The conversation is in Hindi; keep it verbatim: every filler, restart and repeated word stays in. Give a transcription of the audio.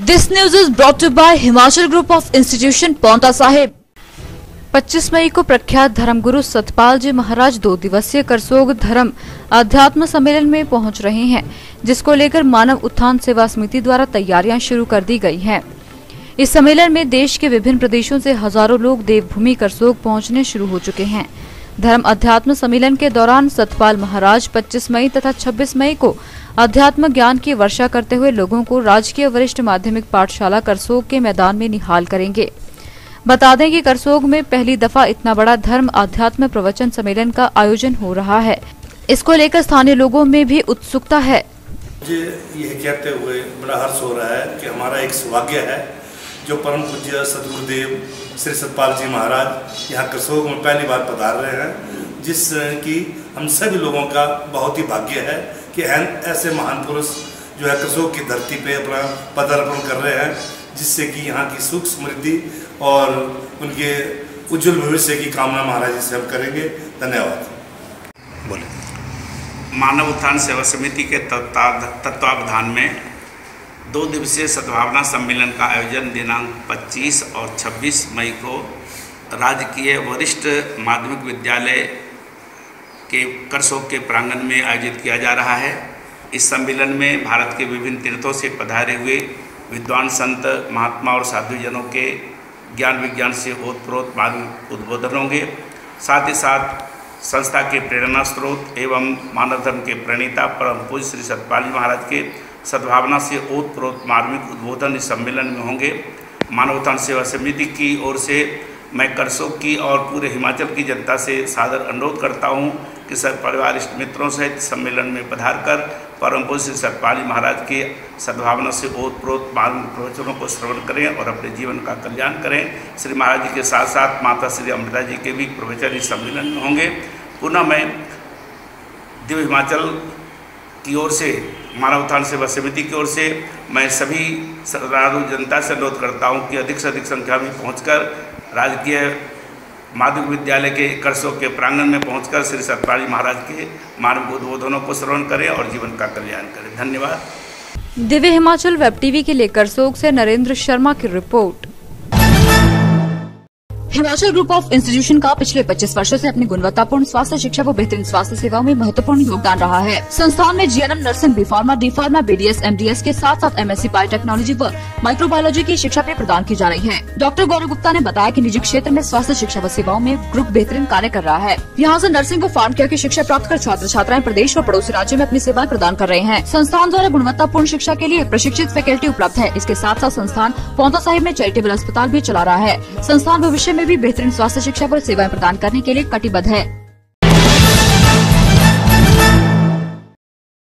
This news is brought to by Himachal group of institution Paonta Sahib. पच्चीस मई को प्रख्यात धर्मगुरु सतपाल जी महाराज दो दिवसीय करसोग धर्म अध्यात्म सम्मेलन में पहुंच रहे हैं, जिसको लेकर मानव उत्थान सेवा समिति द्वारा तैयारियां शुरू कर दी गई हैं। इस सम्मेलन में देश के विभिन्न प्रदेशों से हजारों लोग देवभूमि करसोग पहुंचने शुरू हो चुके हैं। धर्म अध्यात्म सम्मेलन के दौरान सतपाल महाराज पच्चीस मई तथा छब्बीस मई को अध्यात्म ज्ञान की वर्षा करते हुए लोगों को राजकीय वरिष्ठ माध्यमिक पाठशाला करसोग के मैदान में निहाल करेंगे। बता दें कि करसोग में पहली दफा इतना बड़ा धर्म अध्यात्म प्रवचन सम्मेलन का आयोजन हो रहा है। इसको लेकर स्थानीय लोगों में भी उत्सुकता है। मुझे यह कहते हुए बड़ा हर्ष हो रहा है कि हमारा एक सौभाग्य है जो परम पूज्य सदगुरुदेव श्री सतपाल जी महाराज यहाँ करसोग में पहली बार पधार रहे हैं, जिस की हम सभी लोगों का बहुत ही भाग्य है कि ऐसे महान पुरुष जो है करसोग की धरती पे अपना पदार्पण कर रहे हैं, जिससे कि यहाँ की सुख समृद्धि और उनके उज्जवल भविष्य की कामना महाराज जी से हम करेंगे। धन्यवाद। बोले। मानव उत्थान सेवा समिति के तत्वावधान में दो दिवसीय सद्भावना सम्मेलन का आयोजन दिनांक पच्चीस और छब्बीस मई को राजकीय वरिष्ठ माध्यमिक विद्यालय के करसोग के प्रांगण में आयोजित किया जा रहा है। इस सम्मेलन में भारत के विभिन्न तीर्थों से पधारे हुए विद्वान संत महात्मा और साधुजनों के ज्ञान विज्ञान से ओतप्रोत मार्मिक उद्बोधन होंगे। साथ ही साथ संस्था के प्रेरणा स्रोत एवं मानव धर्म के प्रणेता परम पूज्य श्री सतपाल जी महाराज के सद्भावना से ओतप्रोत मार्मिक उद्बोधन इस सम्मेलन में होंगे। मानव उत्थान सेवा समिति की ओर से मैं करसोग की और पूरे हिमाचल की जनता से सादर अनुरोध करता हूं कि सब परिवार इष्ट मित्रों सहित सम्मेलन में पधार कर परम पूज्य श्री सतपाल जी महाराज के सद्भावना से ओतप्रोत मार्मिक प्रवचनों को श्रवण करें और अपने जीवन का कल्याण करें। श्री महाराज जी के साथ साथ माता श्री अमृता जी के भी प्रवचन इस सम्मेलन में होंगे। पुनः मैं दिव्य हिमाचल की ओर से मानव उत्थान सेवा समिति की ओर से मैं सभी श्रद्धालु जनता से अनुरोध करता हूं कि अधिक से अधिक संख्या में पहुंचकर राजकीय माध्यमिक विद्यालय के करसोग के प्रांगण में पहुंचकर श्री सतपाल जी महाराज के मार्मिक उद्बोधनों को श्रवण करें और जीवन का कल्याण करें। धन्यवाद। दिव्य हिमाचल वेब टीवी के लिए करसोग से नरेंद्र शर्मा की report. Himachal group of institution का पिछले पच्चीस वर्षों से अपनी गुणवत्तापूर्ण स्वास्थ्य शिक्षा व बेहतरीन स्वास्थ्य सेवाओं में महत्वपूर्ण योगदान रहा है। संस्थान में GNM nursing, B pharma, D pharma, BDS, MDS के साथ साथ एमएससी बायोटेक्नोलॉजी व माइक्रोबायोलॉजी की शिक्षा भी प्रदान की जा रही है। डॉक्टर गौरव गुप्ता ने बताया कि निजी क्षेत्र में स्वास्थ्य शिक्षा व सेवाओं में ग्रुप बेहतरीन कार्य कर रहा है। यहाँ से नर्सिंग व फार्म केयर की शिक्षा प्राप्त कर छात्र छात्राएं प्रदेश व पड़ोसी राज्यों में अपनी सेवाएं प्रदान कर रहे हैं। संस्थान द्वारा गुणवत्तापूर्ण शिक्षा के लिए प्रशिक्षित फैकल्टी उपलब्ध है। इसके साथ साथ संस्थान पांवटा साहिब में चैरिटेबल अस्पताल भी चला रहा है। संस्थान भविष्य में भी बेहतरीन स्वास्थ्य शिक्षा पर सेवाएं प्रदान करने के लिए कटिबद्ध है।